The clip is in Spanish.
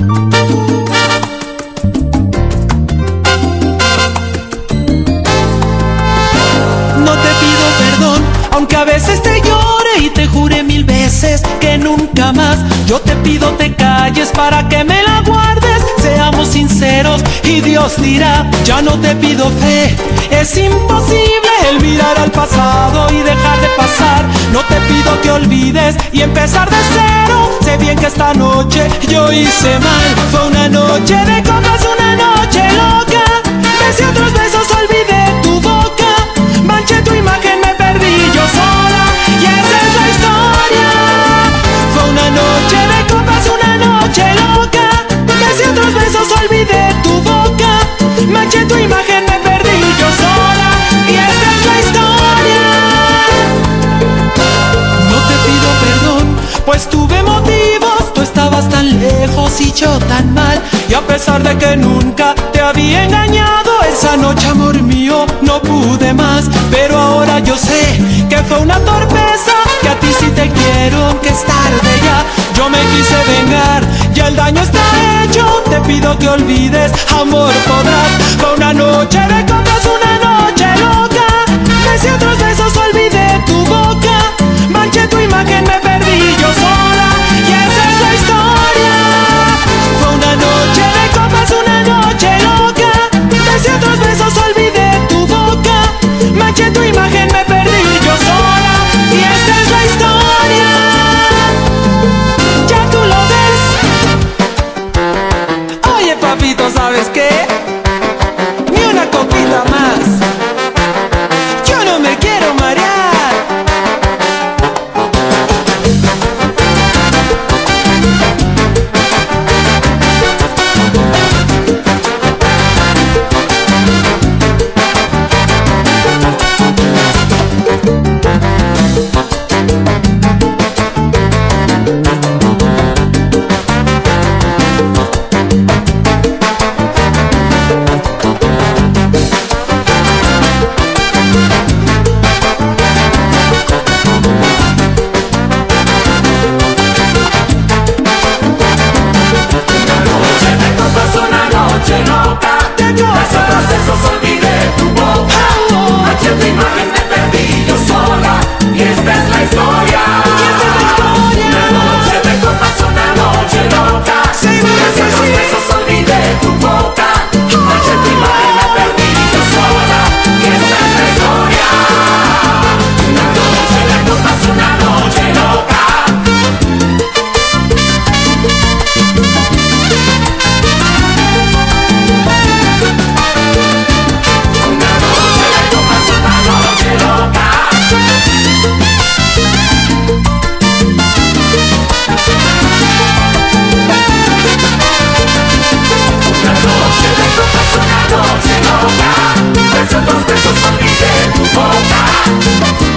No te pido perdón, aunque a veces te llore y te jure 1000 veces que nunca más. Yo te pido te calles para que me la guardes. Seamos sinceros y Dios dirá. Ya no te pido fe, es imposible el mirar al pasado y dejar de pasar. No te pido que olvides y empezar de cero. Sé bien que esta noche yo hice mal. Fue una noche de copas, una noche loca. Besé otros besos, olvidé tu boca. Manché tu imagen, me perdí yo sola. Y esa es la historia. Fue una noche de copas, una noche loca. Besé otros besos, olvidé tu boca. Manché tu imagen, me perdí yo sola. Y esta es la historia. No te pido perdón, pues tuve motivos. Tú estabas tan lejos y yo tan mal. Y a pesar de que nunca te había engañado, esa noche, amor mío, no pude más. Pero ahora yo sé que fue una torpeza, que a ti sí te quiero, aunque es tarde ya. Yo me quise vengar, ya el daño está hecho. Te pido que olvides, amor, podrás. Fue una noche de copas, una noche loca. Besé otros besos, olvidé tu boca. Manché tu imagen, me perdí yo sola. Y esa es la historia. Fue una noche de copas, una noche loca. Besé otros besos, olvidé tu boca. Manché tu imagen, me perdí yo sola. Y esta es la historia. Ya tú lo ves. Oye, papito, ¿sabes qué? Ni una copita más. Yo no me quiero marear. Besos, olvidé tu boca.